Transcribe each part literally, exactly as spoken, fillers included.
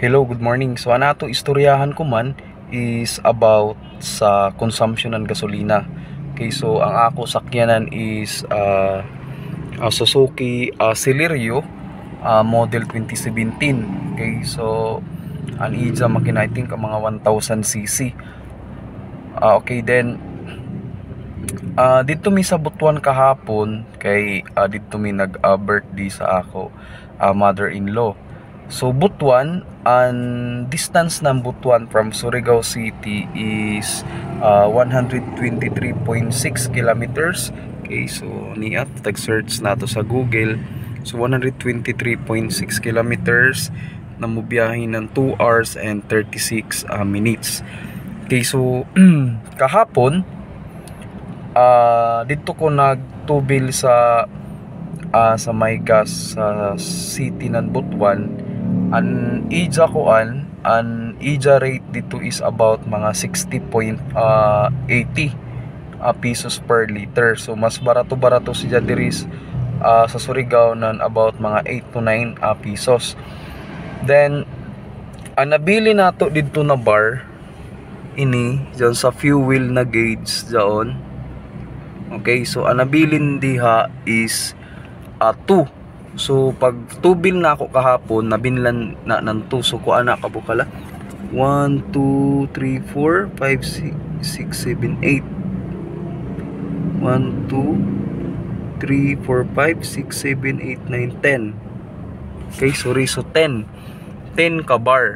Hello, good morning. So ana to istoryahan ko man is about sa consumption ng gasolina. Okay, so ang ako sakyanan is uh, uh, Suzuki uh, Celerio uh, model twenty seventeen. Okay, so an ija makina I think ang mga one thousand cc. Uh, okay, then uh, dito mi sa Butuan kahapon kay uh, dito mi nag uh, birthday sa ako uh, mother-in-law. So Butuan, ang distance ng Butuan from Surigao City is uh, one hundred twenty-three point six kilometers. Okay, so niya tag-search nato sa Google. So one hundred twenty-three point six kilometers na mubiyahe ng two hours and thirty-six uh, minutes. Okay, so kahapon uh, dito ko nagtubil sa uh, sa may gas sa city ng Butuan. An ija ko an an ija rate dito is about mga sixty point eighty uh, pesos per liter. So mas barato-barato siya diris uh, sa Surigao nan about mga eight to nine uh, pesos. Then ang nabili nato dito na bar ini dyan sa fuel na gauge dyan. Okay, so ang nabilin diha is uh, two. So pag tubil na ako kahapon, nabinlan na ng two. So ko ana kabukala one, two, three, four, five, six, seven, eight one, two, three, four, five, six, seven, eight, nine, ten. Okay, sorry, so ten ten ka bar.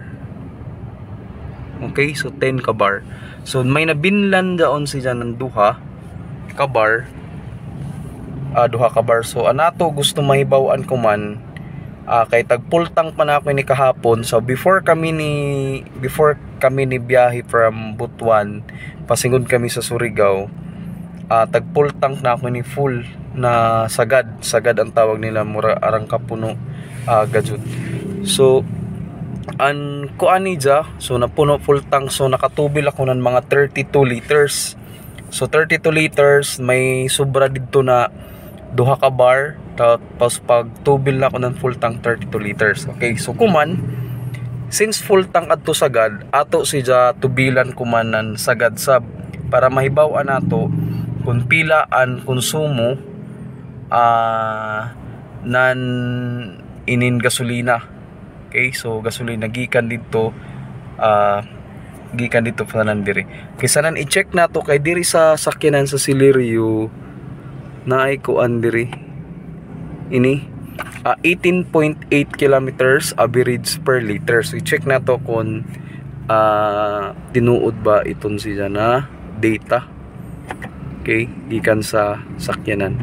Okay, so ten ka bar. So may nabinlan daon siya ng duha ka bar. Uh, duha ka bar. So anato gusto mahibaw-an ko man uh, kay tag full tank pa na ako ni kahapon. So before kami ni before kami ni biyahe from Butuan pasingod kami sa Surigao, uh, tag full tank na ako ni full na sagad sagad ang tawag nila, mura arang kapuno uh, gajud. So an kuani ja, so napuno full tank, so nakatubil ako ng mga thirty-two liters. So thirty-two liters, may sobra dito na duha ka bar, tapos pag tubil na ako ng full tank thirty-two liters. Okay, so kuman since full tank adto sagad, ato siya tubilan kuman ng sagad sab para mahibaw-an nato kung pila ang konsumo uh, nan inin gasolina. Okay, so gasolina gikan dito uh, gikan dito sa nandiri. Okay, sanan i-check nato kay diri sa sakyanan sa Celerio na ay kuan diri ini uh, eighteen point eight kilometers average per liter. So i-check nato kung uh, tinuod ba iton siya na data. Okay, gikan sa sakyanan.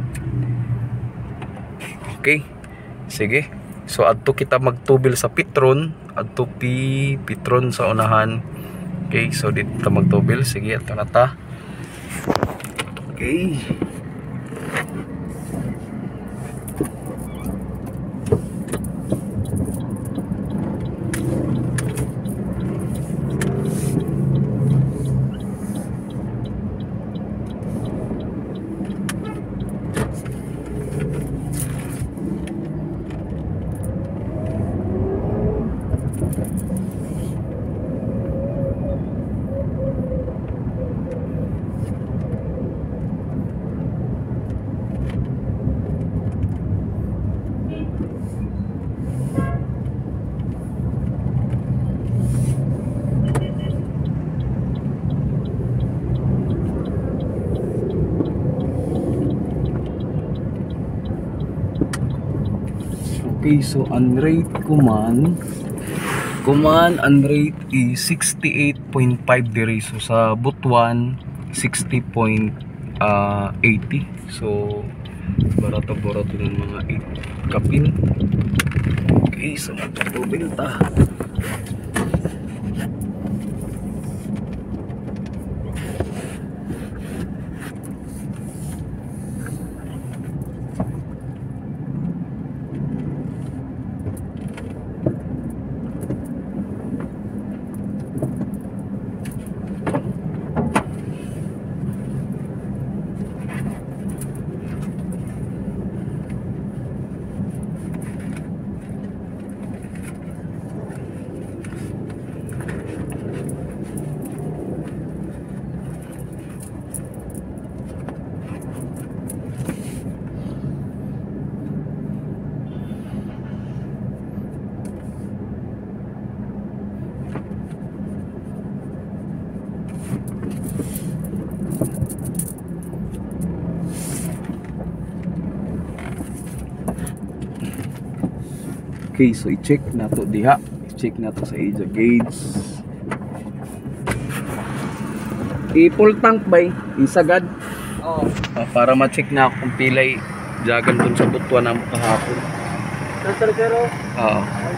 Okay, sige. So adto kita magtubil sa Petron, adto pi Petron sa unahan. Okay, so dito magtubil. Sige, ato na ta. Okay. Okay, so ang rate kuman kuman ang rate is sixty-eight point five diri. So sa Butuan sixty point eighty. So barato-barato ng mga eight kapin. Okay, so magtubil ta. Okay, so i-check na to diha. I-check na to sa ija gauge. I-full tank ba? Isagad? Oo. Uh, para ma-check na kung pilay jagan dun sa butuan na kahapon. Sir, pero Oo.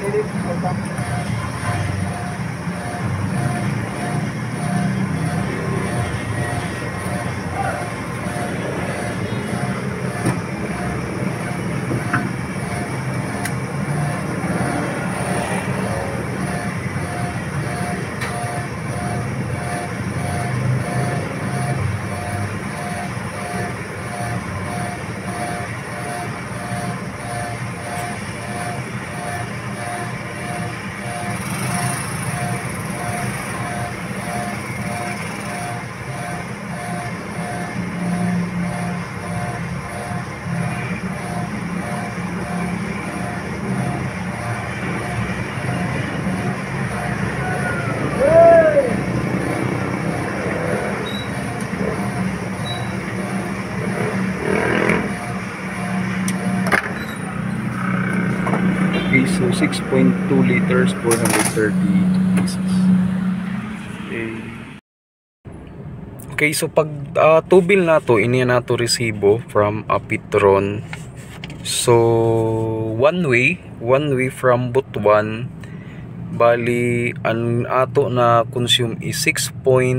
Okay, so six point two liters, four hundred thirty pieces. Okay. Okay, so pag uh, tubil na to, iniya na to resibo from Apitron. So one way, one way from Butuan, bali ang ato na consume is six point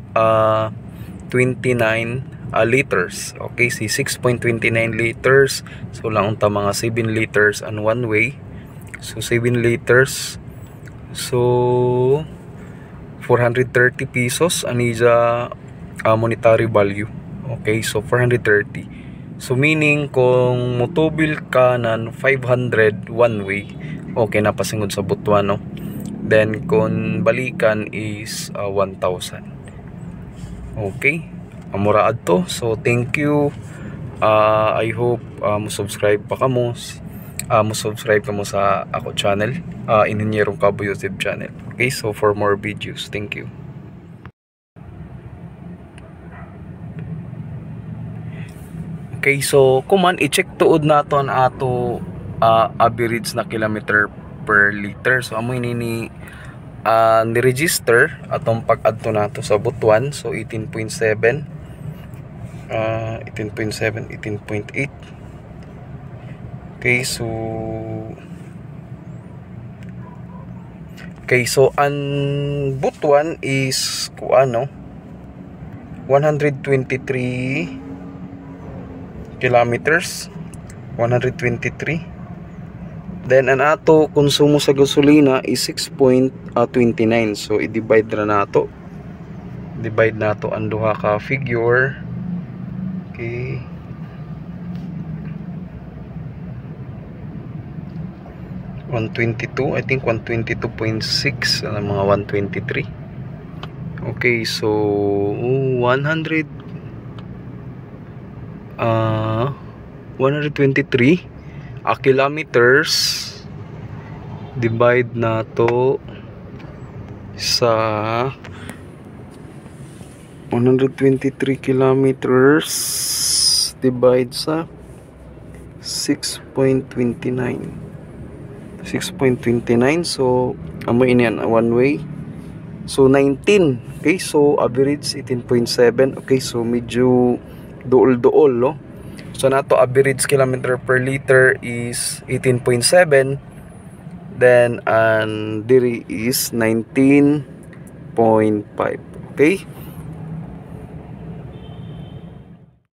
two nine uh, liters. Okay, si six point two nine liters. So lang unta mga seven liters and one way. So seven liters. So four hundred thirty pesos anija uh, monetary value. Okay, so four hundred thirty. So meaning kung motobil ka ng five hundred one way, okay na pasingod sa Butuan, no? Then kung balikan is uh, one thousand. Okay, amuraad to. So thank you. uh, I hope uh, mo subscribe pa kamo. Uh, mo subscribe kamo sa ako channel, uh, Inhinyerong Cabo YouTube channel. Okay, so for more videos, thank you. Okay, so kuman i-check tuod naton ato uh, average na kilometer per liter. So amo ini uh, ni-register atong pag-adto nato sa Butuan. So eighteen point seven, uh, eighteen point seven, eighteen point eight. Okay, so Okay, so ang Butuan is kuano one hundred twenty-three kilometers, one hundred twenty-three. Then ang ato konsumo sa gasolina is six point two nine. So i-divide na nato. Divide nato ang duha ka figure. Okay. one twenty-two, I think one twenty-two point six, uh, mga one twenty-three. Okay, so one hundred uh, one hundred twenty-three uh, kilometers. Divide na to sa one hundred twenty-three kilometers divide sa six point two nine. six point two nine. So amo ini yan one way. So nineteen. Okay, so average eighteen point seven. Okay, so medyo duol-duol, no? So nato average kilometer per liter is eighteen point seven. Then and diri is nineteen point five. Okay?